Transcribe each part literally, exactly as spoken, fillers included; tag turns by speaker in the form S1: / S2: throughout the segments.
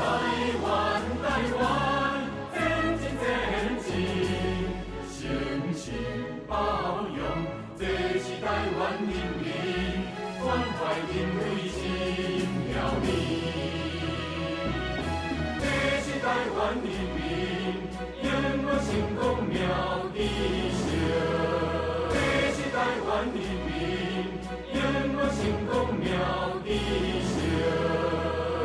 S1: 湾，台湾，前进前进，相信包容，这是台湾人民关怀因为心了你。这是台湾人民永远成功妙理想。这是台湾人民永远成功妙理想。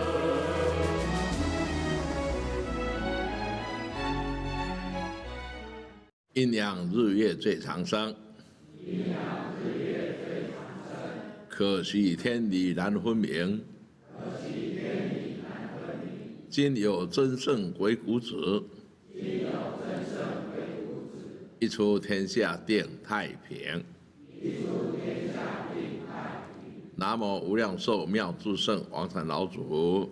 S2: 阴阳日月最长生，
S1: 阴阳日月最长生。
S2: 可惜天理难分明，
S1: 可惜天理难分明。
S2: 今有真圣鬼谷子，
S1: 今有真圣鬼谷子。
S2: 一出天下定太平，
S1: 一出天下定太平。
S2: 南无无量寿妙智圣王禅老祖。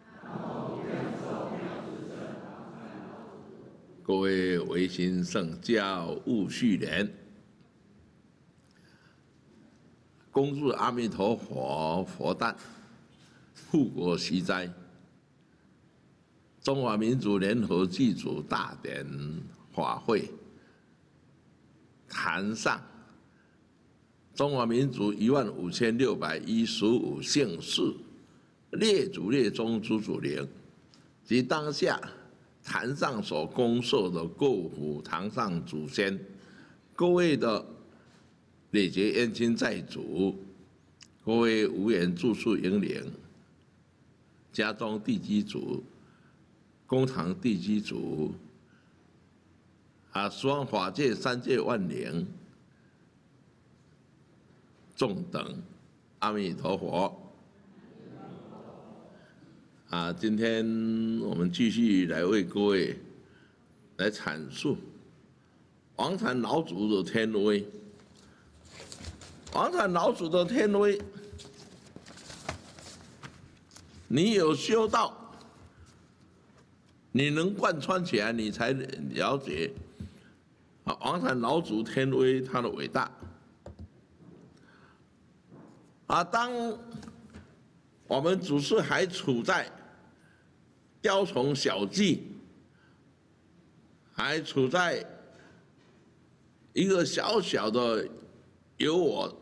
S2: 各位维新圣教务续年，恭祝阿弥陀佛佛诞，护国息灾。中华民族联合祭祖大典法会坛上，中华民族一万五千六百一十五姓氏列祖列宗诸祖灵，及当下坛上所恭受的各府堂上祖先，各位的累劫冤亲债主，各位无缘住宿营灵，家中地基主、公堂地基主，啊，十方法界三界万灵，众等，阿弥陀佛。啊，今天我们继续来为各位来阐述王禅老祖的天威。王禅老祖的天威，你有修道，你能贯穿起来，你才了解啊王禅老祖天威他的伟大。啊，当我们祖师还处在雕虫小技，还处在一个小小的有我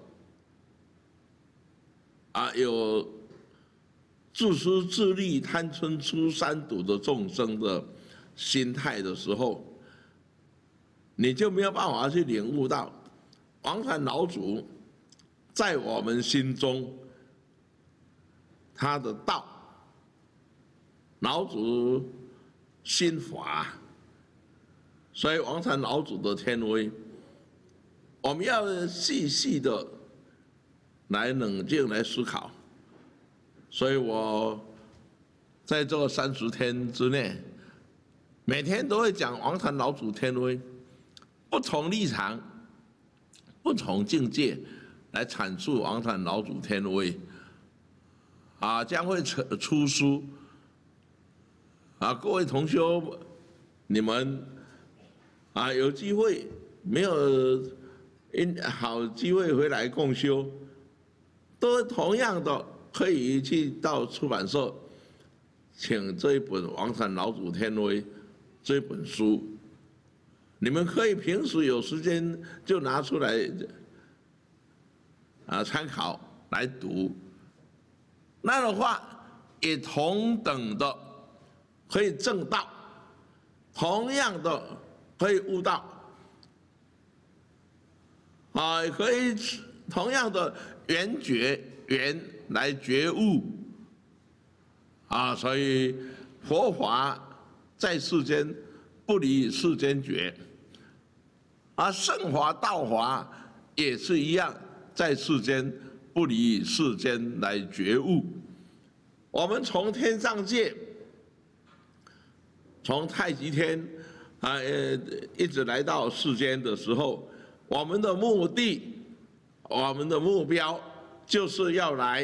S2: 啊有自私自利、贪嗔痴三毒的众生的心态的时候，你就没有办法去领悟到王禅老祖在我们心中他的道。老祖心法，所以王禅老祖的天威，我们要细细的来冷静来思考。所以我在这三十天之内，每天都会讲王禅老祖天威，不同立场、不同境界来阐述王禅老祖天威，啊，将会出出书。啊，各位同修，你们啊有机会没有因好机会回来共修，都同样的可以去到出版社，请这一本《王禅老祖天威》这本书，你们可以平时有时间就拿出来啊参考来读，那的话也同等的。可以证道，同样的可以悟道，啊，可以同样的缘觉缘来觉悟，啊，所以佛法在世间不离世间觉，而圣法道法也是一样，在世间不离世间来觉悟。我们从天上界。从太极天啊，呃，一直来到世间的时候，我们的目的，我们的目标，就是要来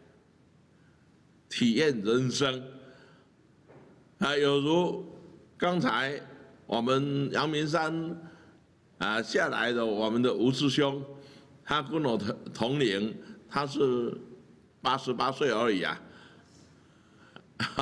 S2: 体验人生。啊，有如刚才我们阳明山啊下来的我们的吴师兄，他跟我同同龄，他是八十八岁而已啊。好。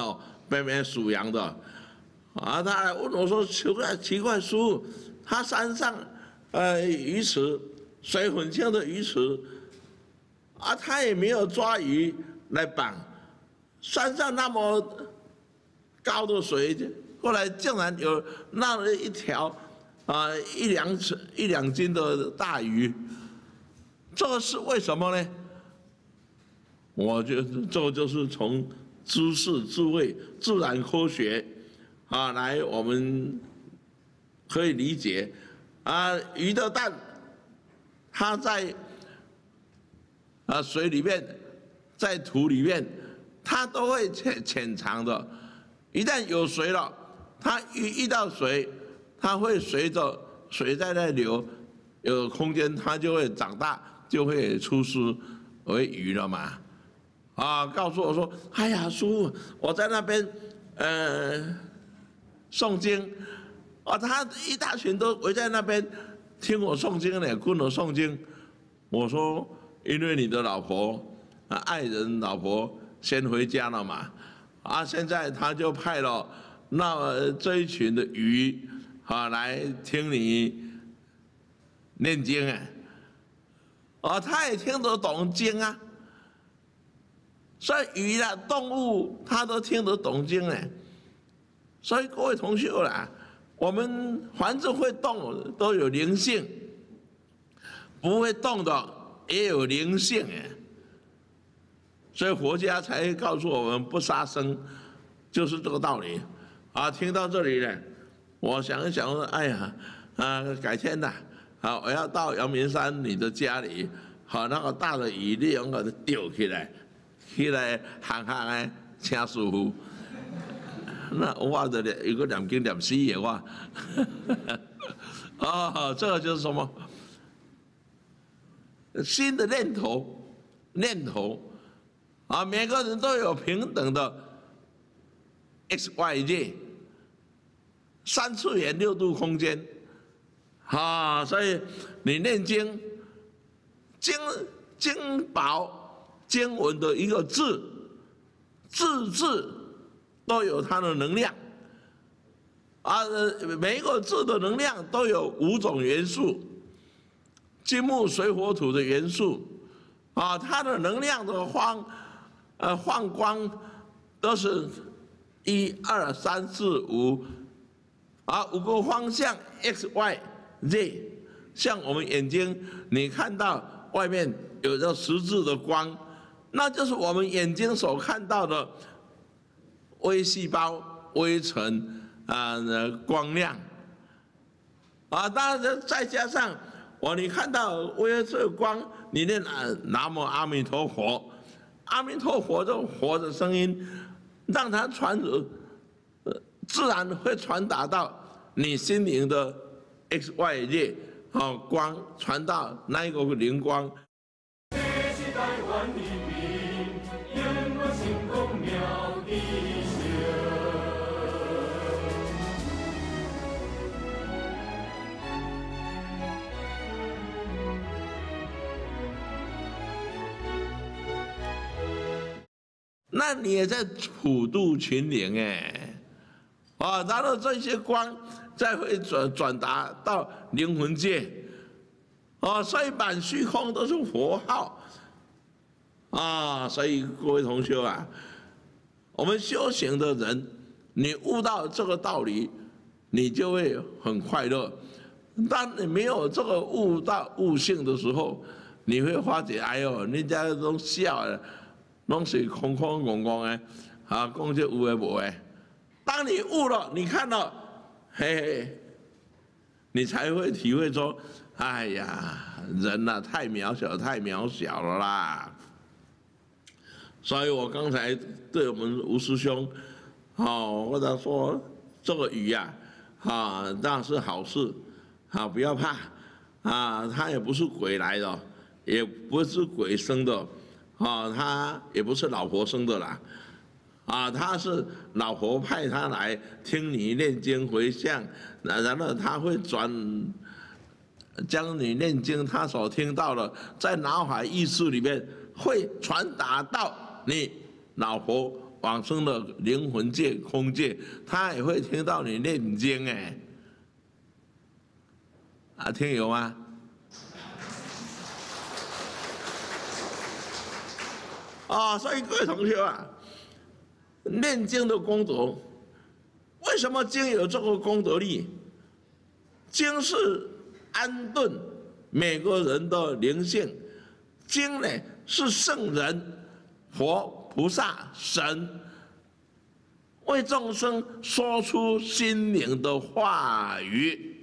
S2: 北边属羊的，啊，他来问我说奇怪奇怪，师父，他山上呃鱼池水很清的鱼池，啊，他也没有抓鱼来绑，山上那么高的水，后来竟然有那么一条啊一两尺一两斤的大鱼，这个是为什么呢？我觉得这个就是从知识、智慧、自然科学啊来我们可以理解啊，鱼的蛋它在啊水里面，在土里面，它都会潜潜藏的。一旦有水了，它一遇到水，它会随着水在那流，有空间它就会长大，就会出师为鱼了嘛。啊，告诉我说，哎呀，师父，我在那边呃诵经，啊，他一大群都围在那边听我诵经呢，跟我诵经。我说，因为你的老婆啊，爱人老婆先回家了嘛，啊，现在他就派了那这一群的鱼啊来听你念经哎，啊，他也听得懂经啊。所以鱼啦、动物，它都听得懂经呢。所以各位同学啦，我们凡是会动都有灵性，不会动的也有灵性哎。所以佛家才告诉我们不杀生，就是这个道理。啊，听到这里呢，我想一想说，哎呀，啊，改天呐，啊，我要到阳明山你的家里，好那个大的鱼，你用个钓起来。起来行行的，请师傅。那我的一个念经念死的我。哦，这个就是什么？新的念头，念头啊，每个人都有平等的 X Y Z 三次元六度空间。啊，所以你念经，经经宝。经文的一个字，字字都有它的能量，啊，每一个字的能量都有五种元素，金木水火土的元素，啊，它的能量的放，呃，放光都是一二三四五，啊，五个方向 X Y Z， 像我们眼睛，你看到外面有着十字的光。那就是我们眼睛所看到的微细胞、微尘啊、呃、光亮啊，当然再加上我你看到微色光，你念啊南无阿弥陀佛，阿弥陀佛这佛的声音，让它传入，呃，自然会传达到你心灵的 X Y Z 啊光，传到那一个灵光。那你也在普度群灵哎，啊，然后这些光再会转转达到灵魂界，啊，所以满虚空都是佛号，啊，所以各位同学啊，我们修行的人，你悟到这个道理，你就会很快乐。当你没有这个悟到悟性的时候，你会发觉，哎呦，人家都笑了。拢是空空空空的，啊，讲这有的无的。当你悟了，你看到，嘿嘿，你才会体会说，哎呀，人呐、啊、太渺小，太渺小了啦。所以我刚才对我们吴师兄，哦，或者说这个鱼呀、啊，啊，那是好事，啊，不要怕，啊，他也不是鬼来的，也不是鬼生的。啊，他也不是老婆生的啦，啊，他是老婆派他来听你念经回向，然后他会转将你念经他所听到的，在脑海意识里面会传达到你老婆往生的灵魂界、空界，他也会听到你念经哎，啊，听有吗？啊、哦，所以各位同学啊，念经的功德，为什么经有这个功德力？经是安顿每个人的灵性，经呢是圣人、佛、菩萨、神为众生说出心灵的话语，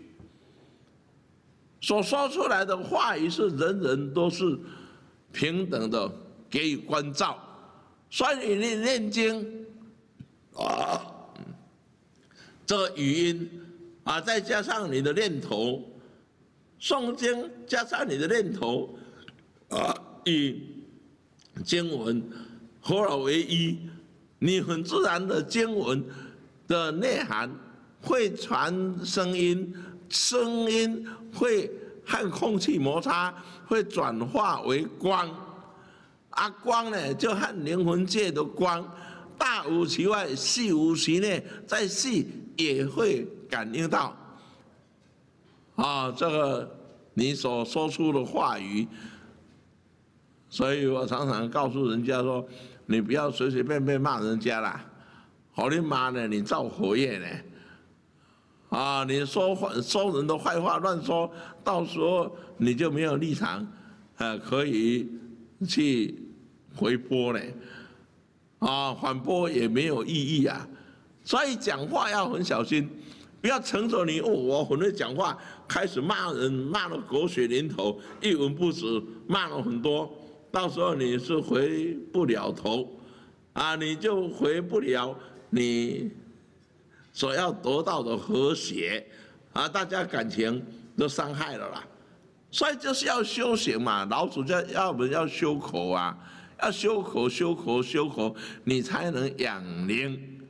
S2: 所说出来的话语是人人都是平等的给予关照，所以你念经啊，这个语音啊，再加上你的念头，诵经加上你的念头啊，与经文合而为一，你很自然的经文的内涵会传声音，声音会和空气摩擦，会转化为光。啊，光呢就和灵魂界的光，大无其外，细无其内，再细也会感应到。啊，这个你所说出的话语，所以我常常告诉人家说，你不要随随便便骂人家啦，好你妈呢，你造火业呢。啊，你说说人的坏话乱说，到时候你就没有立场，呃，可以去回拨呢，啊，反驳也没有意义啊，所以讲话要很小心，不要乘着你哦，我很会讲话，开始骂人，骂得狗血淋头，一文不值，骂了很多，到时候你是回不了头，啊，你就回不了你所要得到的和谐，啊，大家感情都伤害了啦，所以就是要修行嘛，老祖教要我们要修口啊，要修口修口修口，你才能养灵，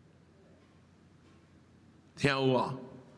S2: 听有无？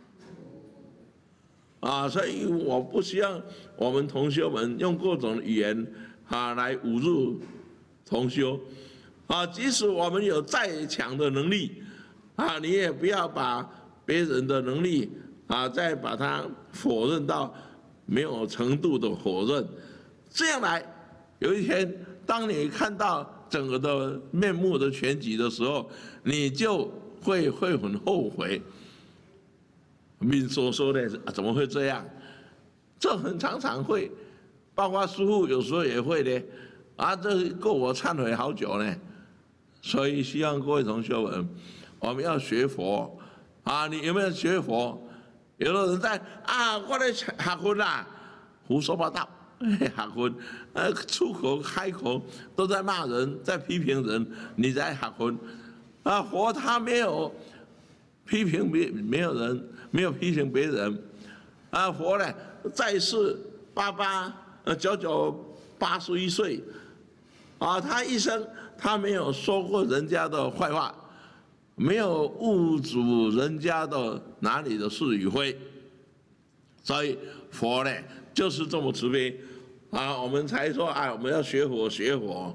S2: 啊，所以我不希望我们同修们用各种语言啊来侮辱同修，啊，即使我们有再强的能力。啊，你也不要把别人的能力啊，再把它否认到没有程度的否认，这样来，有一天当你看到整个的面目的全局的时候，你就会会很后悔。民所说的怎么会这样？这很常常会，包括师父有时候也会的，啊，这够我忏悔好久呢。所以希望各位同学们。我们要学佛，啊，你有没有学佛？有的人在啊，我在学佛啦，胡说八道，学佛，呃，出口开口都在骂人，在批评人，你在学佛，啊，佛他没有批评别，没有人没有批评别人，啊，佛呢在世八八呃九九八十一岁，啊，他一生他没有说过人家的坏话。没有误主人家的哪里的是与非，所以佛呢就是这么慈悲啊，我们才说啊，我们要学佛学佛。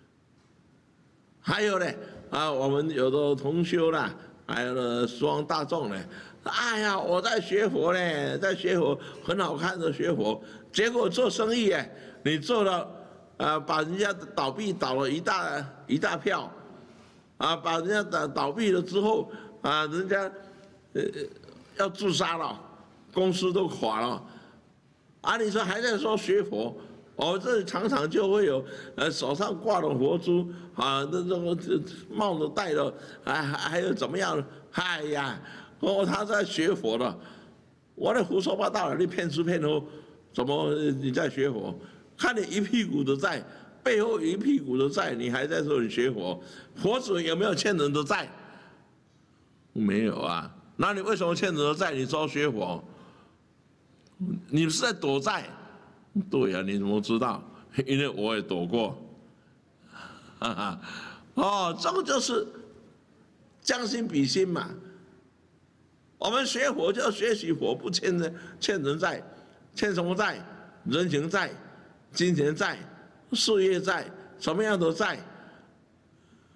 S2: 还有呢啊，我们有的同修啦，还有呢十方大众呢，哎呀，我在学佛呢，在学佛很好看的学佛，结果做生意哎，你做了啊，把人家倒闭倒了一大一大票。啊，把人家倒倒闭了之后，啊，人家呃要自杀了，公司都垮了，啊，你说还在说学佛？我、哦、这里常常就会有，呃，手上挂了佛珠，啊，那这个帽子戴了，还还有怎么样？哎呀，哦，他在学佛了，我那胡说八道了，你骗吃骗喝，怎么你在学佛？看你一屁股的债。背后一屁股的债，你还在说你学佛？佛祖有没有欠人的债？没有啊。那你为什么欠人的债？你说学佛？你是在躲债？对呀、啊，你怎么知道？因为我也躲过。哈哈，哦，这个就是将心比心嘛。我们学佛就要学习佛，不欠人欠人债，欠什么债？人情债、金钱债。事业债，什么样的债？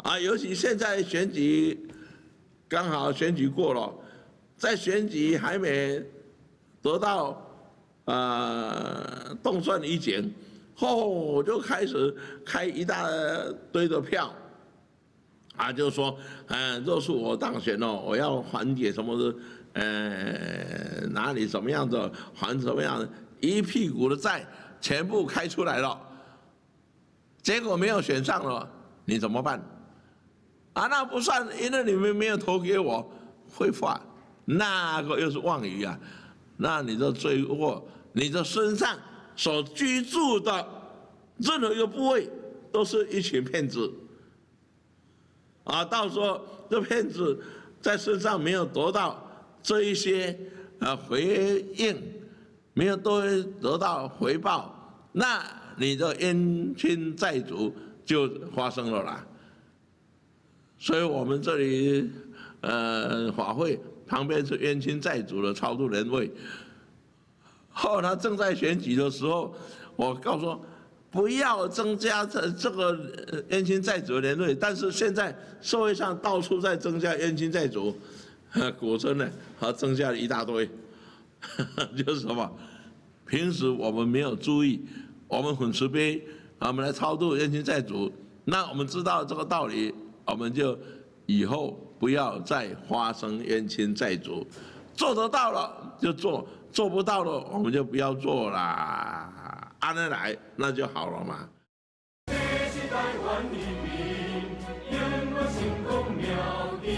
S2: 啊，尤其现在选举刚好选举过了，在选举还没得到呃动算以前，后我就开始开一大堆的票，啊，就说，嗯，若是我当选了，我要缓解什么的，呃，哪里怎么样的，还什么样的，一屁股的债全部开出来了，结果没有选上了，你怎么办？啊，那不算，因为你们没有投给我，会发，那个又是妄语啊，那你的罪过，你的身上所居住的任何一个部位，都是一群骗子。啊，到时候这骗子在身上没有得到这一些呃回应，没有都得到回报，那你的冤亲债主就发生了啦。所以我们这里呃法会旁边是冤亲债主的超度人位。后他正在选举的时候，我告诉说，不要增加这这个冤亲债主的年位，但是现在社会上到处在增加冤亲债主，果真呢，还增加了一大堆，就是什么？平时我们没有注意，我们很慈悲，我们来超度冤亲债主，那我们知道这个道理，我们就以后不要再发生冤亲债主，做得到了就做，做不到了我们就不要做啦。按得来，那就好了嘛。
S1: 这是台湾人民永远成功妙的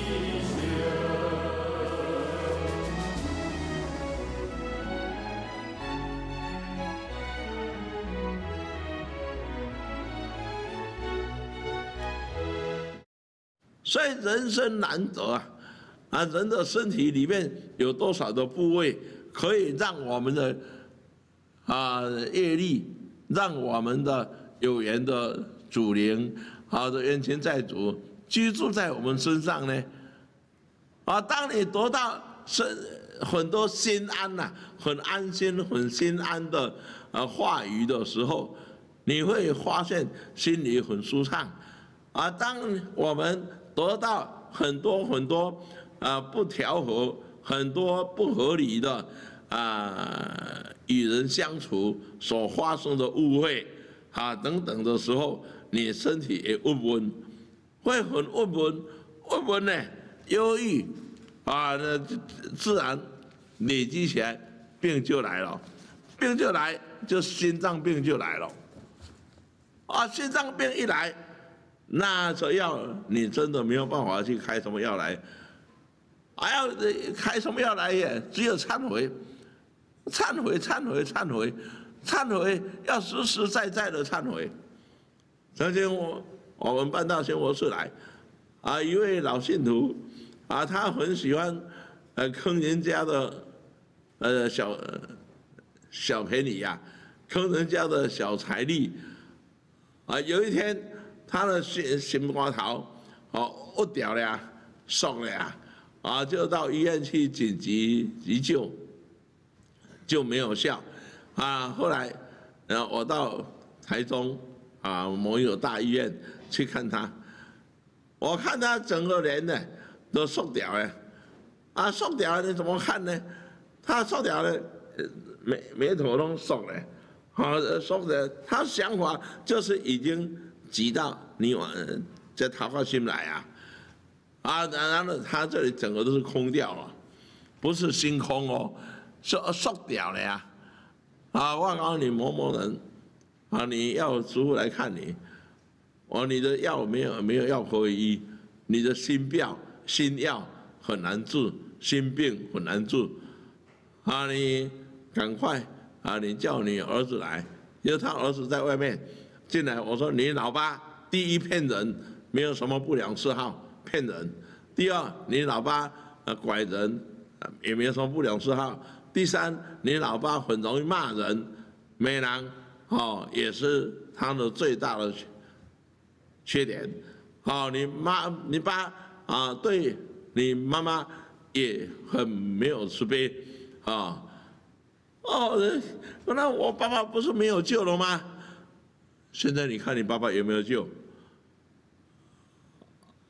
S2: 所以人生难得啊，啊，人的身体里面有多少的部位可以让我们的啊，业力让我们的有缘的主灵，好的冤亲债主居住在我们身上呢？啊，当你得到是很多心安呐、啊，很安心、很心安的啊话语的时候，你会发现心里很舒畅。啊，当我们得到很多很多啊不调和、很多不合理的。啊，与人相处所发生的误会，啊等等的时候，你身体也温温，会很温温，温温呢，忧郁，啊，那自然累积起来，病就来了，病就来，就心脏病就来了，啊，心脏病一来，那这药你真的没有办法去开什么药来，还要开什么药来也只有忏悔。忏悔，忏悔，忏悔，忏悔，要实实在在的忏悔。曾经我我们办到仙佛寺来，啊，一位老信徒，啊，他很喜欢，呃，坑人家的，呃，小小便宜呀，坑人家的小财力，啊，有一天他的心心瓜头，哦，恶掉了呀，送了呀，啊，就到医院去紧急急救。就没有效，啊，后来，然后我到台中啊某一个大医院去看他，我看他整个人呢都瘦掉了，啊，瘦掉了你怎么看呢？他瘦掉了，眉眉头都瘦了，好，瘦的，他想法就是已经急到你往这桃花心来啊，啊，然后他这里整个都是空掉了，不是心空哦。缩缩掉了呀！啊，我告诉你某某人，啊，你要师傅来看你，我你的药没有没有药可以医，你的心病心药很难治，心病很难治，啊，你赶快啊，你叫你儿子来，因为他儿子在外面进来，我说你老爸第一骗人，没有什么不良嗜好，骗人；第二，你老爸呃拐人，也没有什么不良嗜好。第三，你老爸很容易骂人，没人，哦，也是他的最大的缺点。哦，你妈、你爸啊，对你妈妈也很没有慈悲，啊，哦，那我爸爸不是没有救了吗？现在你看你爸爸有没有救？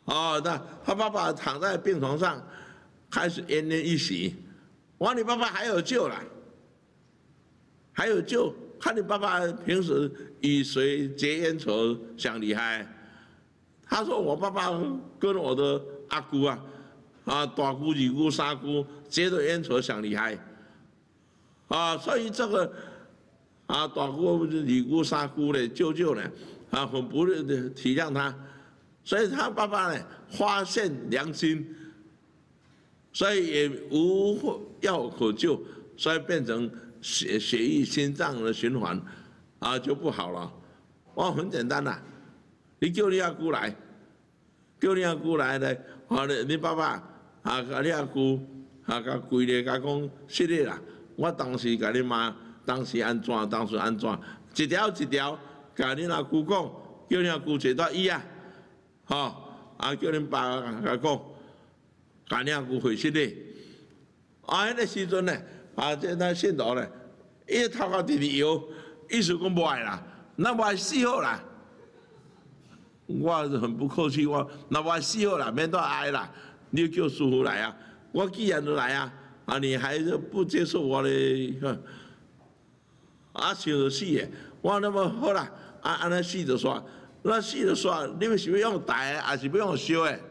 S2: 哦，那他爸爸躺在病床上，开始奄奄一息。我说你爸爸还有救啦，还有救。看你爸爸平时与谁结冤仇想离开。他说我爸爸跟我的阿姑啊，啊大姑、二姑、三姑结了冤仇想离开。啊，所以这个啊大姑、二姑、三姑的舅舅呢，啊很不的体谅他，所以他爸爸呢发现良心，所以也无药可救，所以变成血血液心脏的循环啊就不好了。我很简单啦，你叫你阿姑来，叫你阿姑来呢，啊你你爸爸啊，甲你阿姑啊，甲跪咧，甲讲谢谢啦。我当时甲你骂，当时安怎，当时安怎，一条一条甲恁阿姑讲，叫恁阿姑坐到椅啊，吼，啊叫恁爸甲讲，甲恁阿姑回信咧。啊，迄个时阵呢，啊这那信徒呢，伊头壳直直摇，意思讲无爱啦，那无爱死好啦。我很不客气，我那无爱死好啦，免多爱啦，你叫师傅来啊，我既然都来啊。啊，你还是不接受我的？啊，想着死的，我那么好啦，啊，安尼死就煞，那死就煞，你们是要用大的，还是要用烧的？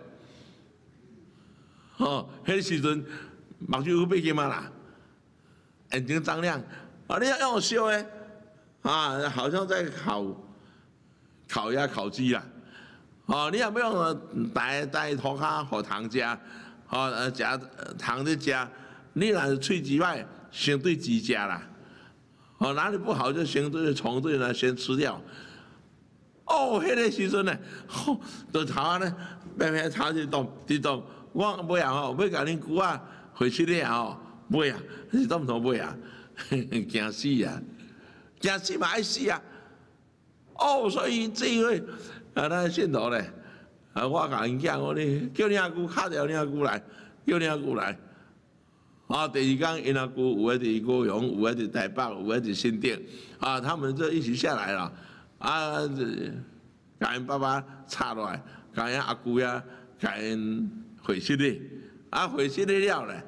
S2: 哦，迄时阵目睭被金嘛啦，眼睛张亮，啊，你要用烧的，啊，好像在烤烤鸭、烤鸡啦，哦，你也不用大大涂骹互糖食，哦，呃，食糖在食。你若是喙齿歹，先对鸡食啦，哦，哪里不好就先对虫对呢，先吃掉。哦，迄个时阵呢，吼，就头啊呢，慢慢头就动，就动。我尾啊吼，要甲恁舅仔回去咧吼，尾啊，你怎同尾啊？惊死啊！惊死嘛爱死啊！哦，所以这一位啊，咱信徒咧，啊，我甲因囝我咧，叫恁阿姑敲掉恁阿姑来，叫恁阿姑来。啊，第二天因阿姑有诶伫高雄，有诶伫台北，有诶伫新店，啊，他们就一起下来了，啊，甲因爸爸插落来，甲因阿姑呀，甲因回信咧，啊，回信咧了咧，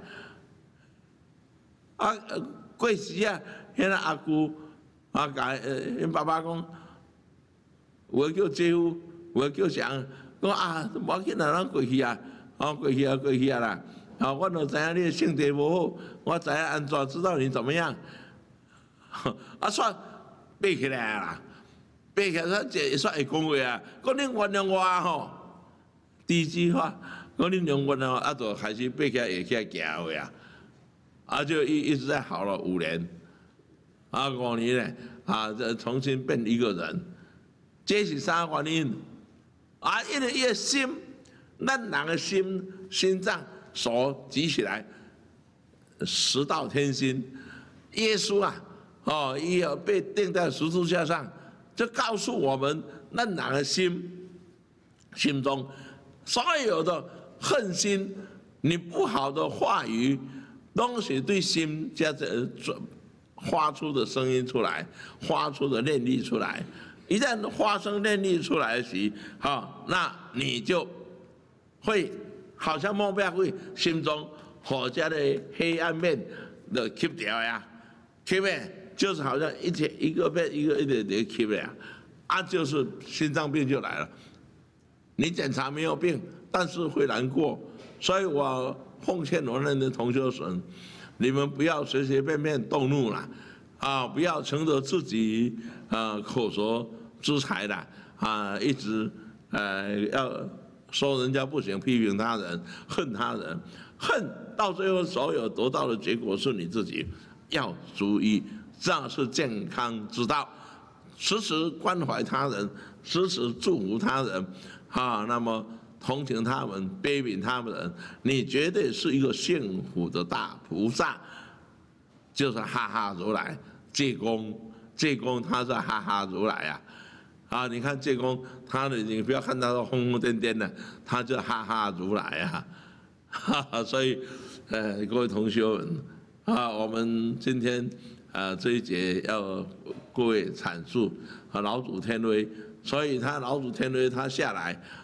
S2: 啊，过时啊，迄个阿姑啊，甲因爸爸讲，有诶叫姐夫，有诶叫谁，讲啊，无要紧啦，咱过去啊，啊，过去啊，过去啊啦。啊，我就知影你性地无好，我知影安怎知道你怎么样。啊，煞爬起来啦，爬起来煞这煞会讲话啊，讲你原谅我吼，第一句话，讲你原谅我，啊，就开始爬起来会起来行话啊，啊，就一一直在好了五年，啊，五年呢，啊，再重新变一个人，这是啥原因？啊，因为伊个心，咱人的心心脏。手举起来，十道天心，耶稣啊，哦，伊要被钉在十字架上，就告诉我们，那人的心，心中所有的恨心，你不好的话语，东西对心加着发出的声音出来，发出的念力出来，一旦发生念力出来时，好，那你就会。好像目标会心中火家的黑暗面的吸掉呀，吸面就是好像一天一个变一个一点点吸呀，啊，就是心脏病就来了。你检查没有病，但是会难过，所以我奉劝我们的同学们，你们不要随随便便动怒了，啊，不要乘着自己啊口舌之财了，啊，一直呃要。说人家不行，批评他人，恨他人，恨到最后所有得到的结果是你自己。要注意，这样是健康之道。时时关怀他人，时时祝福他人，啊，那么同情他们，悲悯他们人，你绝对是一个幸福的大菩萨。就是哈哈如来，济公，济公他是哈哈如来啊。啊，你看济公，他的你不要看他都疯疯癫癫的，他就哈哈如来啊，哈哈，所以，呃，各位同学们，啊，我们今天啊这一节要各位阐述啊老祖天威，所以他老祖天威他下来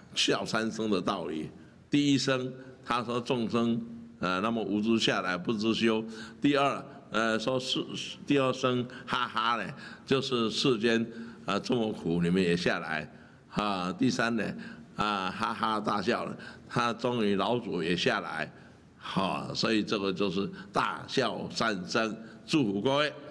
S2: 笑三声的道理。第一声，他说众生呃那么无知下来不知羞；第二，呃说世第二声哈哈呢，就是世间啊这么苦，你们也下来啊。第三呢啊哈哈大笑了，他终于老祖也下来，好、啊，所以这个就是大笑三声，祝福各位。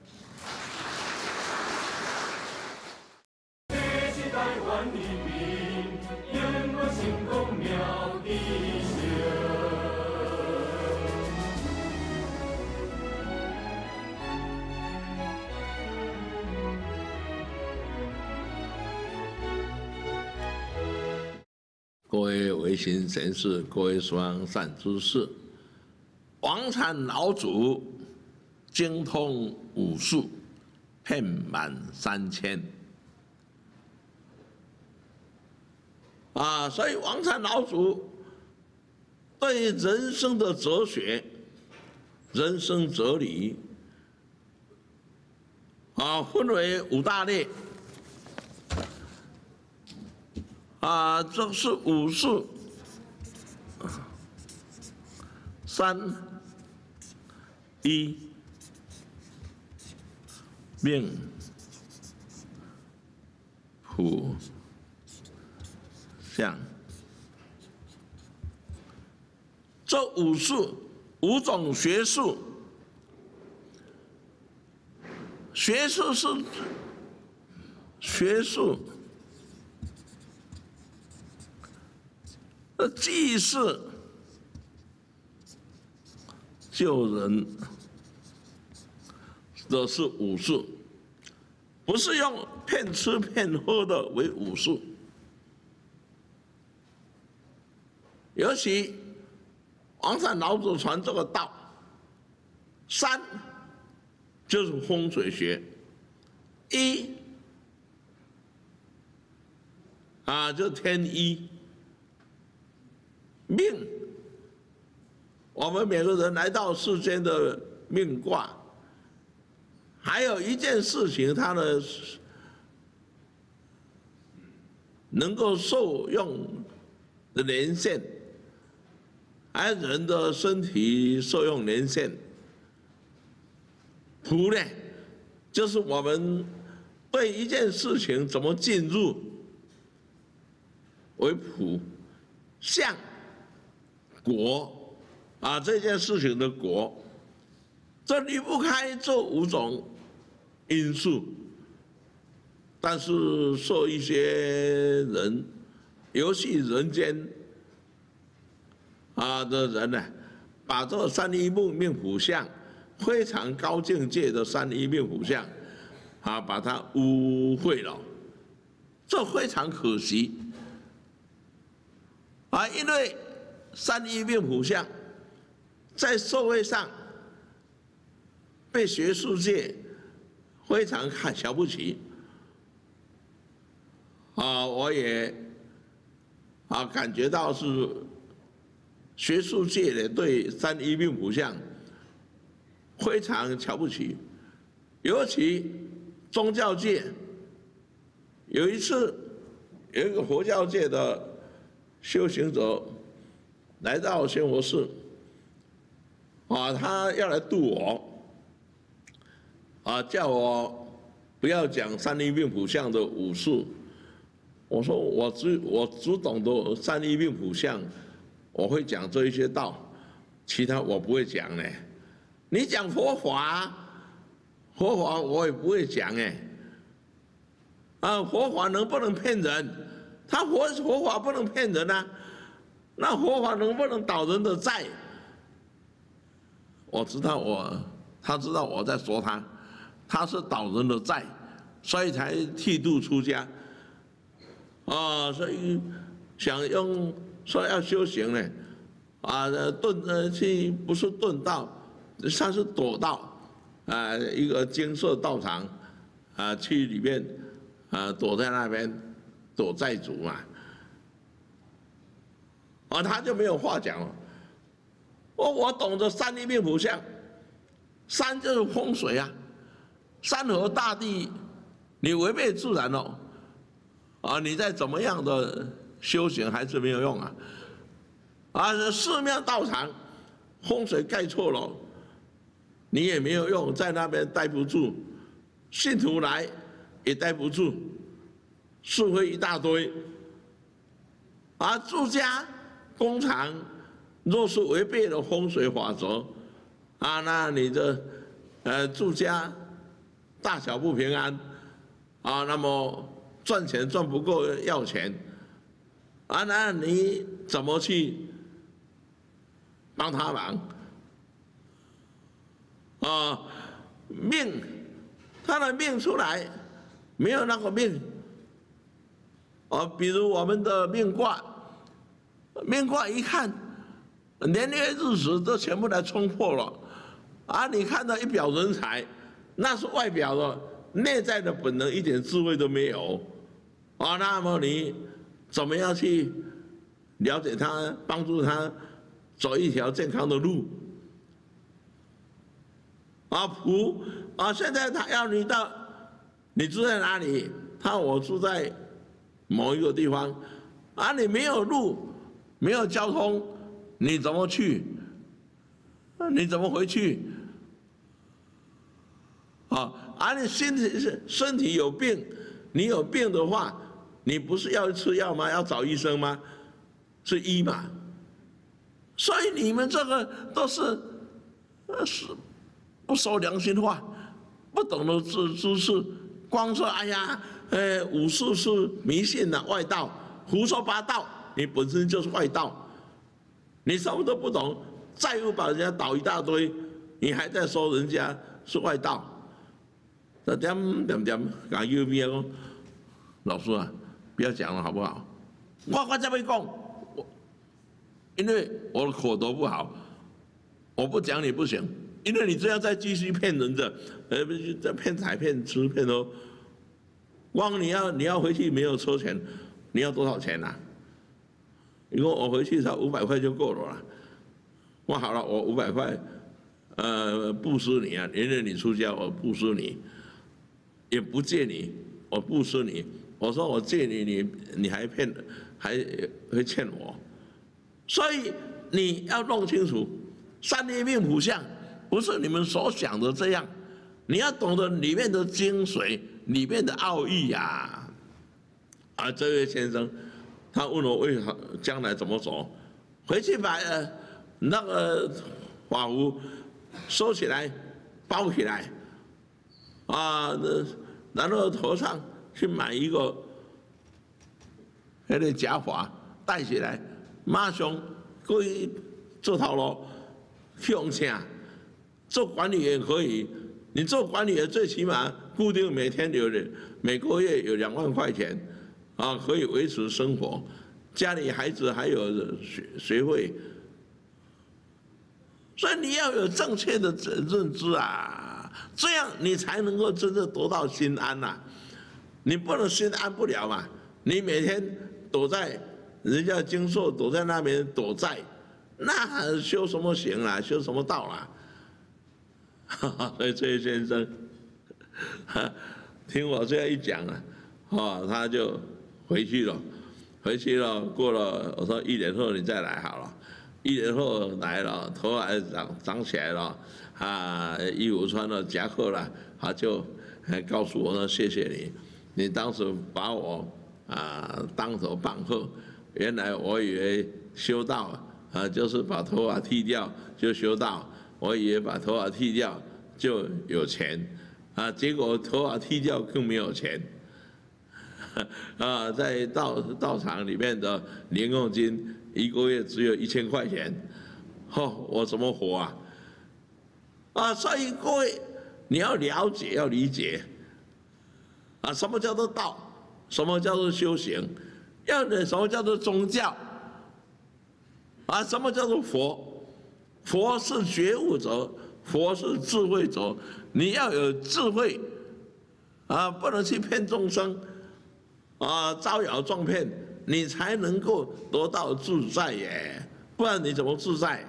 S2: 各位维新贤士，各位双善知识，王禅老祖精通武术，遍满三千。啊，所以王禅老祖对人生的哲学、人生哲理，啊，分为五大类。啊，这是武术，三一命谱相。这武术五种学术，学术是学术。济世救人的是武术，不是用骗吃骗喝的为武术。尤其王禅老祖传这个道，三就是风水学，一啊就天一。命，我们每个人来到世间的命卦，还有一件事情，它的能够受用的年限，还有人的身体受用年限。谱呢，就是我们对一件事情怎么进入为谱，相。果啊，这件事情的果，这离不开这五种因素。但是受一些人，尤其人间啊的人呢，把这三一命命谱相非常高境界的三一命谱相啊，把它污秽了，这非常可惜啊，因为。三一命谱相在社会上被学术界非常看瞧不起啊，我也啊感觉到是学术界的对三一命谱相非常瞧不起，尤其宗教界有一次有一个佛教界的修行者。来到仙佛寺，啊，他要来度我，啊，叫我不要讲三一命谱相的武术。我说我只我只懂得三一命谱相，我会讲这一些道，其他我不会讲呢。你讲佛法，佛法我也不会讲哎。啊，佛法能不能骗人？他佛佛法不能骗人啊。那佛法能不能倒人的债？我知道我，他知道我在说他，他是倒人的债，所以才剃度出家。啊，所以想用说要修行呢，啊，遁呃去不是遁道，他是躲道，啊，一个精舍道场，啊，去里面，啊，躲在那边躲债主嘛。啊，他就没有话讲了。我我懂得三一命谱相，山就是风水啊，山河大地，你违背自然了，啊，你再怎么样的修行还是没有用啊！啊，寺庙道场风水盖错了，你也没有用，在那边待不住，信徒来也待不住，是非一大堆。而住家工厂若是违背了风水法则，啊，那你的呃住家大小不平安，啊，那么赚钱赚不够要钱，啊，那你怎么去帮他忙？啊，命，他的命出来没有那个命，啊，比如我们的命卦。命卦一看，年月日时都全部来冲破了，啊！你看到一表人才，那是外表的，内在的本能一点智慧都没有，啊！那么你怎么样去了解他，帮助他走一条健康的路？啊，卜啊！现在他要你到，你住在哪里？他我住在某一个地方，啊，你没有路。没有交通，你怎么去？你怎么回去？啊，而你身体是身体有病，你有病的话，你不是要吃药吗？要找医生吗？是医嘛？所以你们这个都是，呃，是不说良心话，不懂得知知识，光说哎呀，呃，武术是迷信的外道，胡说八道。你本身就是外道，你什么都不懂，债务把人家倒一大堆，你还在说人家是外道，那点点点讲右边讲，老师啊，不要讲了好不好？我我这边讲，因为我的口头不好，我不讲你不行，因为你这样再继续骗人的，呃，不是在骗财骗吃骗哦。光你要你要回去没有车钱，你要多少钱呐、啊？如果我回去才五百块就够了啦。我好了，我五百块，呃，布施你啊，因为你出家，我布施你，也不借你，我布施你。我说我借你，你你还骗，还会欠我。所以你要弄清楚，三业命谱相不是你们所想的这样，你要懂得里面的精髓，里面的奥义呀、啊。啊，这位先生。他问我为何将来怎么走，回去把呃那个法符收起来，包起来，啊，然后头上去买一个那个假发戴起来，马上可以做头路，去用请，做管理员可以，你做管理员最起码固定每天有人每个月有两万块钱。啊，可以维持生活，家里孩子还有学学费，所以你要有正确的认知啊，这样你才能够真正得到心安呐、啊。你不能心安不了嘛，你每天躲在人家经受，躲在那边躲债，那修什么行啊？修什么道啊？所以崔先生，听我这样一讲啊，哦，他就。回去了，回去了，过了，我说一年后你再来好了。一年后来了，头发长长起来了，啊，衣服穿了夹克了，他就还告诉我说谢谢你，你当时把我啊当头棒喝。原来我以为修道啊就是把头发剃掉就修道，我以为把头发剃掉就有钱，啊，结果头发剃掉更没有钱。啊，在道道场里面的零用金一个月只有一千块钱，哦，我怎么活啊？啊，所以各位你要了解，要理解，啊，什么叫做道？什么叫做修行？要什么叫做宗教？啊，什么叫做佛？佛是觉悟者，佛是智慧者，你要有智慧，啊，不能去骗众生。啊，招摇撞骗，你才能够得到自在耶，不然你怎么自在？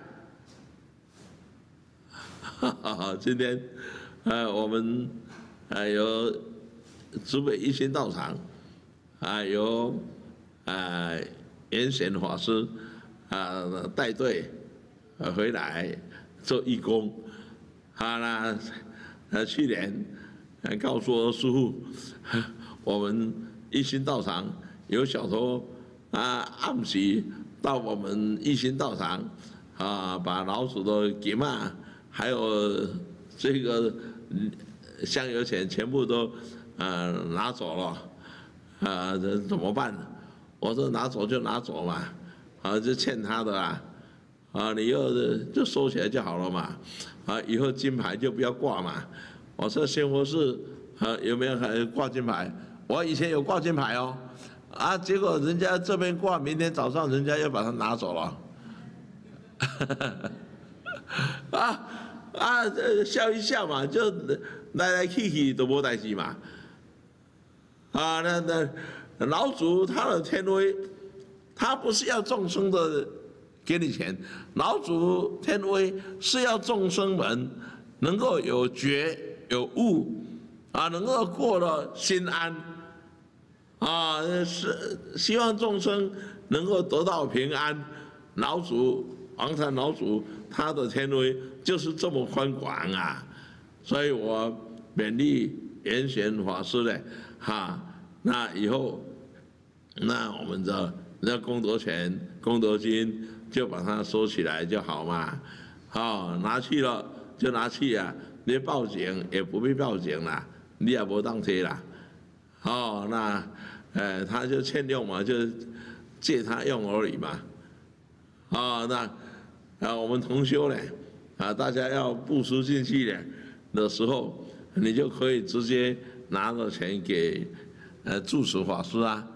S2: 今天，呃，我们呃有竹北一心道场，啊有呃圆贤法师啊带队呃回来做义工，啊那呃去年呃告诉我师父，我们一心道场有小偷啊暗时到我们一心道场啊把老鼠的给嘛，还有这个香油钱全部都呃拿走了。啊，这怎么办？我说拿走就拿走嘛，啊，就欠他的啦，啊，你又就收起来就好了嘛，啊，以后金牌就不要挂嘛。我说仙佛寺啊有没有还挂金牌？我以前有挂金牌哦，啊，结果人家这边挂，明天早上人家又把它拿走了，啊啊，笑一笑嘛，就来来去去都无代志嘛。啊，那那老祖他的天威，他不是要众生的给你钱，老祖天威是要众生们能够有觉有悟，啊，能够过得心安，啊，是希望众生能够得到平安。老祖王禅老祖他的天威就是这么宽广啊，所以我勉励圆贤法师呢。哈，那以后，那我们的那功德钱、功德金就把它收起来就好嘛。好，拿去了就拿去啊，你报警也不必报警啦，你也不当贴啦。哦，那，呃，他就欠用嘛，就借他用而已嘛。哦，那，啊，我们同修呢，啊，大家要布施进去呢的时候，你就可以直接拿着钱给呃住持法师啊，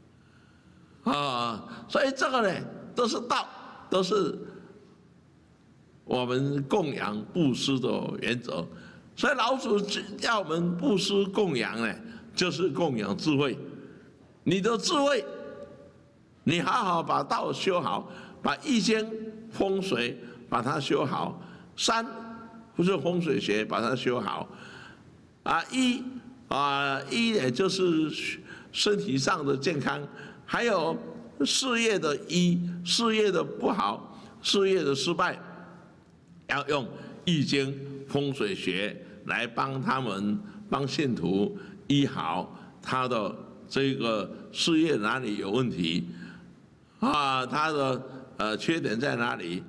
S2: 啊，所以这个呢都是道，都是我们供养布施的原则。所以老祖要我们布施供养呢，就是供养智慧。你的智慧，你好好把道修好，把易经风水把它修好，山不是风水学把它修好，啊一。啊，一也就是身体上的健康，还有事业的一，事业的不好，事业的失败，要用易经风水学来帮他们，帮信徒医好他的这个事业哪里有问题，啊，他的呃缺点在哪里？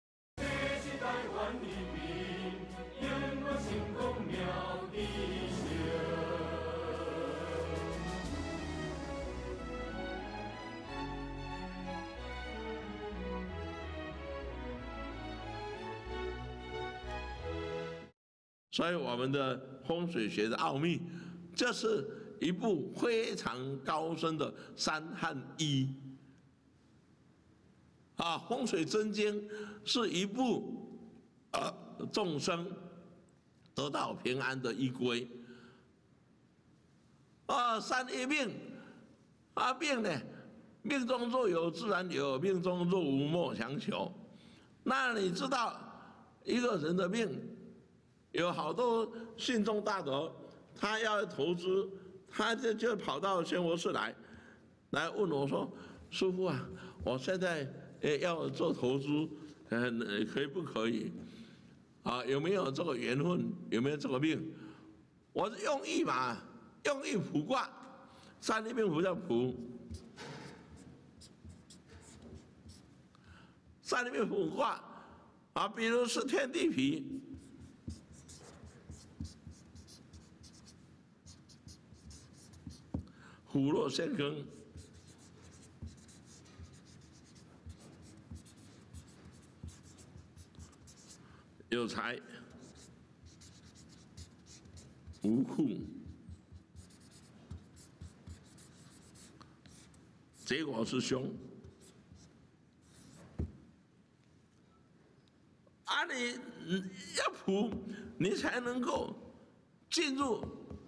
S2: 所以我们的风水学的奥秘，这是一部非常高深的三和一。啊，风水真经是一部呃众生得到平安的依归。啊，三一命，啊命呢，命中若有自然有，命中若无莫强求。那你知道一个人的命？有好多信众大德，他要投资，他就就跑到仙佛寺来，来问我说：“师父啊，我现在呃要做投资，呃可以不可以？啊，有没有这个缘分？有没有这个命？”我是用意嘛，用意卜卦，三立命卜叫卜，三立命卜卦啊，比如是天地痞。虎落陷坑，有财无库，结果是凶。啊，你要卜，你才能够进入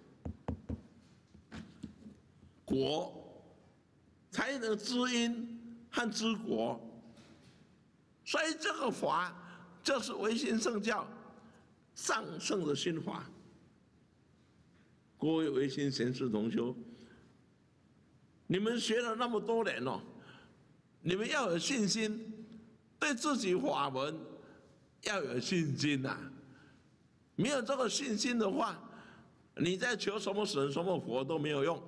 S2: 国，才能知因和知国。所以这个法就是唯心圣教上圣的心法。各位唯心贤士同修，你们学了那么多年了， 你们要有信心，对自己法门要有信心呐、啊。没有这个信心的话，你在求什么神、什么佛都没有用。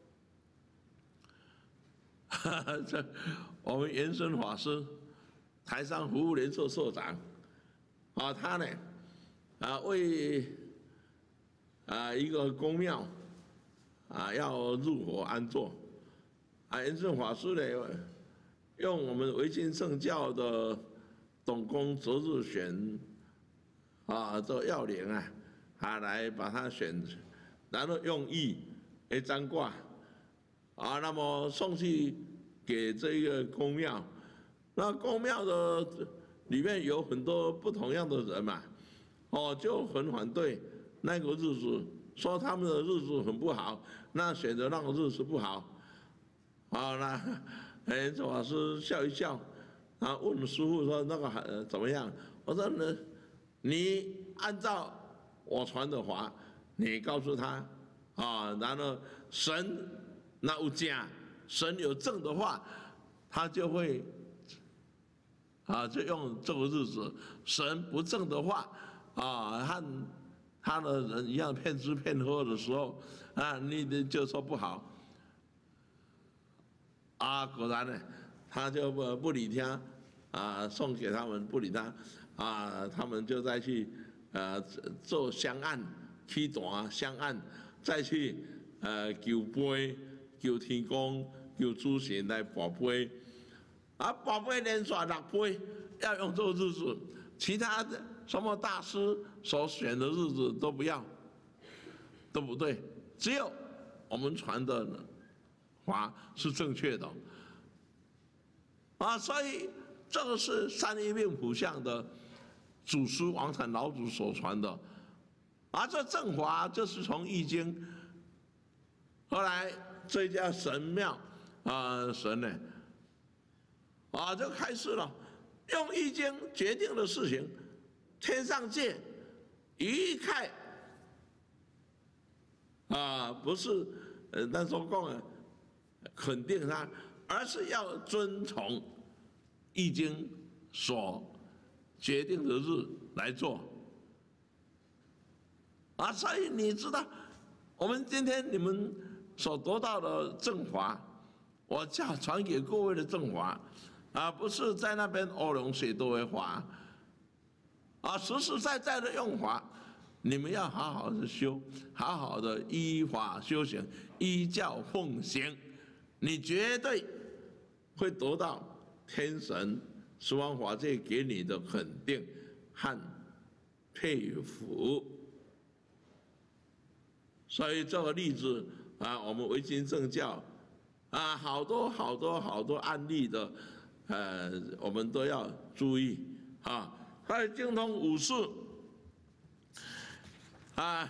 S2: 这我们圆生法师，台商服务联社社长，啊，他呢，啊为啊一个公庙啊要入伙安坐，啊圆生法师呢用我们维新圣教的董公择日选啊这要领啊，啊来把他选，然后用意一张卦。啊，那么送去给这个公庙，那公庙的里面有很多不同样的人嘛，哦，就很反对那个日子，说他们的日子很不好，那选择那个日子不好，啊，那哎，这法师笑一笑，啊，问师父说那个还怎么样？我说呢，你按照我传的话，你告诉他，啊，然后神。那有假神有正的话，他就会啊，就用这个日子；神不正的话，啊，和他的人一样骗吃骗喝的时候，啊，你就说不好。啊，果然呢，他就不不理他，啊，送给他们不理他，啊，他们就再去呃做香案、起坛香案，再去呃求杯。求天公、求主神来跋杯，啊，跋杯连续六杯，要用这个日子，其他的什么大师所选的日子都不要，都不对，只有我们传的法是正确的，啊，所以这个是三一命谱相的祖师王禅老祖所传的，而这正法就是从易经，后来。这家神庙啊，神呢啊就开始了，用易经决定的事情，天上界一概啊不是呃那时候讲啊肯定他，而是要遵从易经所决定的日来做啊，所以你知道，我们今天你们。所得到的正法，我教传给各位的正法，啊，不是在那边欧龙水多为法，啊，实实在在的用法，你们要好好的修，好好的依法修行，依教奉行，你绝对会得到天神十方法界给你的肯定和佩服。所以这个例子。啊，我们维新正教，啊，好多好多好多案例的，呃，我们都要注意啊。还有精通五事，啊，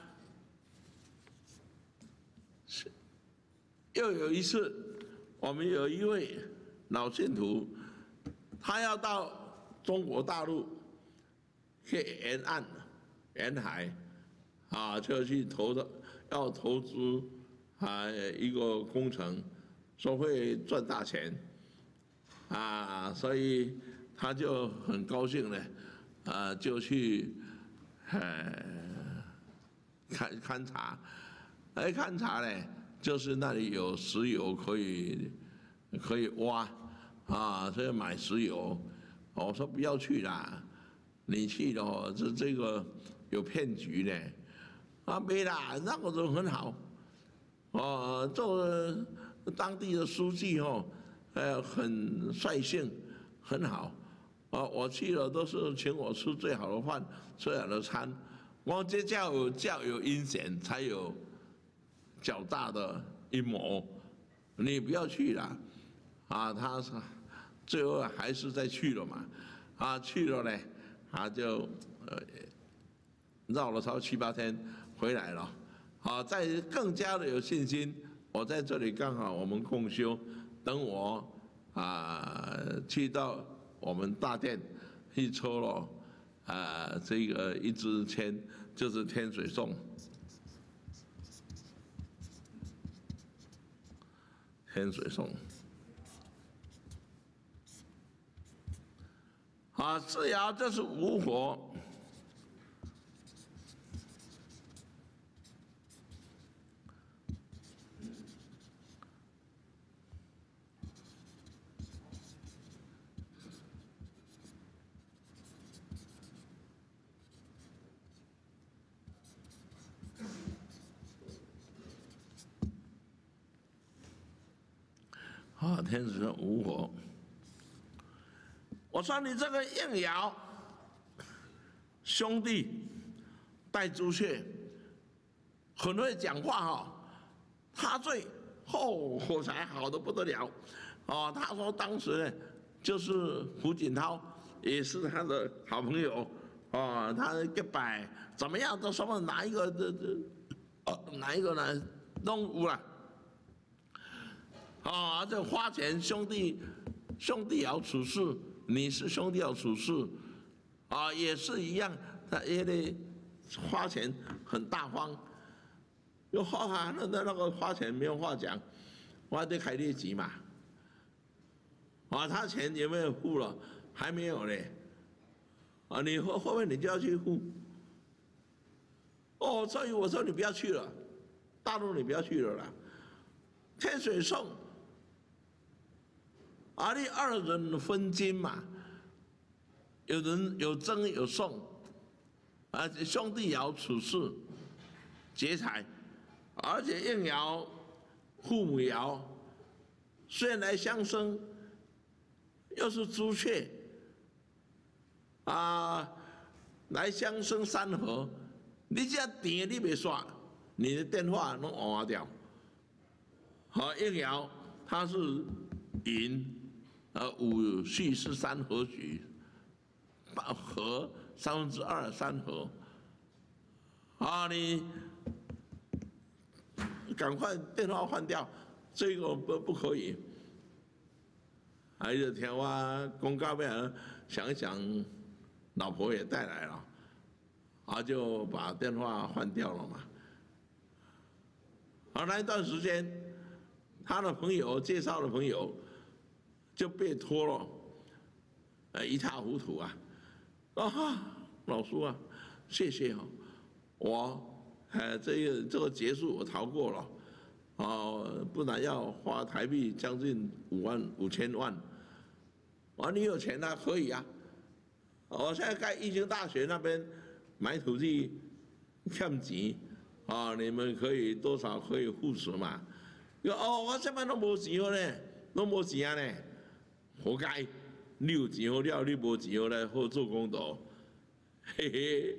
S2: 又有一次，我们有一位老信徒，他要到中国大陆去沿岸、沿海，啊，就去投的，要投资。啊，一个工程说会赚大钱，啊，所以他就很高兴呢，啊，就去，呃，勘勘察，哎，勘察呢，就是那里有石油可以可以挖，啊，所以买石油。我说不要去啦，你去了这这个有骗局呢，啊，没啦，那个人很好。哦，做当地的书记哦，呃，很率性，很好。哦，我去了都是请我吃最好的饭，最好的餐。我这叫有叫有阴险，才有较大的阴谋。你不要去了，啊，他是最后还是再去了嘛，啊，去了呢，他就呃绕了超七八天回来了。好，再更加的有信心。我在这里刚好我们共修，等我啊去到我们大殿去抽了啊这个一支签，就是天水颂，天水颂。 啊，次爻就是午火。啊，天子午火。我说你这个应爻，兄弟带朱雀，很会讲话哈。他最后火柴好的不得了，哦，他说当时呢，就是胡锦涛也是他的好朋友，哦，他一摆怎么样都什么哪一个这这，哦哪一个呢弄污了。啊，这花钱兄弟，兄弟要处事，你是兄弟要处事，啊，也是一样，他也得花钱很大方，又花哈那那那个花钱没有话讲，我还得开业绩嘛，啊，他钱有没有付了？还没有嘞，啊，你后后面你就要去付，哦，所以我说你不要去了，大陆你不要去了啦，天水送。啊，你二人分金嘛，有人有赠有送，啊，兄弟爻处事劫财，而且应爻父母爻，虽然来相生，又是朱雀，啊，来相生三合，你这电你别刷，你的电话拢换掉。好，应爻它是寅。呃，五戌是三合局，八合三分之二三合，啊，你赶快电话换掉，这个不不可以。还有天我公告面想一想，老婆也带来了，啊，就把电话换掉了嘛。而那一段时间，他的朋友介绍的朋友。就被拖了，呃，一塌糊涂啊！啊，老叔啊，谢谢啊，我，呃，这个这个结束我逃过了，啊，不然要花台币将近五万五千万。啊，你有钱啊，可以啊！我现在盖义经大学那边买土地欠钱，啊，你们可以多少可以护持嘛？哦，我这边都没钱呢，都没钱呢。活该！你有钱好了，你无钱好来好做公道，嘿嘿。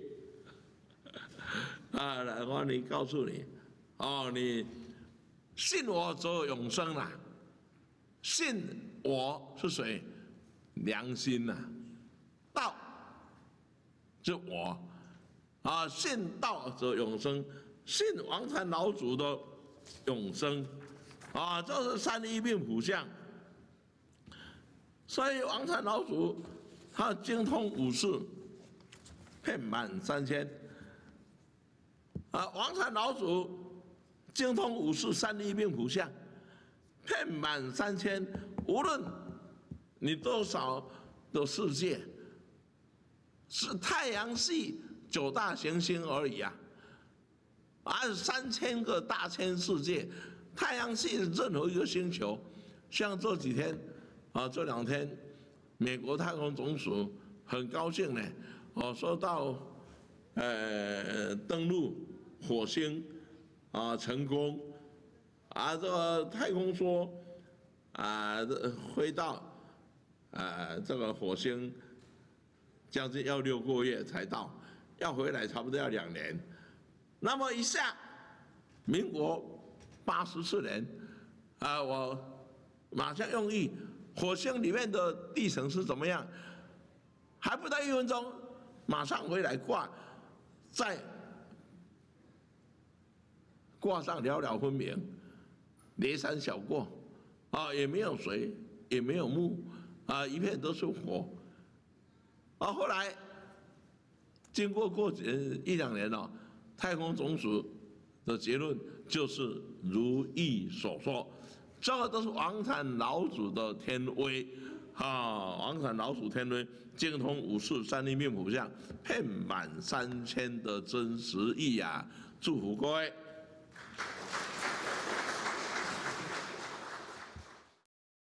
S2: 啊，来，我你告诉你，哦，你信我则有永生啦。信我是谁？良心呐、啊，道就我啊，信道则永生，信王禅老祖的永生啊，这是三一命谱相。所以王禅老祖他精通五事，遍满三千。啊，王禅老祖精通五事三一命谱相，遍满三千。无论你多少的世界，是太阳系九大行星而已啊，而三千个大千世界，太阳系任何一个星球，像这几天。啊，这两天，美国太空总署很高兴呢，哦，说到，呃，登陆火星，啊，成功，啊，这个太空说，啊，飞到，啊，这个火星，将近要六个月才到，要回来差不多要两年，那么一下，民国八十四年，啊，我马上用意。火星里面的地层是怎么样？还不到一分钟，马上回来挂，再挂上寥寥分明，连山小过，啊，也没有水，也没有木，啊，一片都是火。啊，后来经过过一两年了，太空总署的结论就是如意所说。这个都是王禅老祖的天威， 啊，王禅老祖天威，精通五术三力命谱相，遍满三千的真实义啊！祝福各位。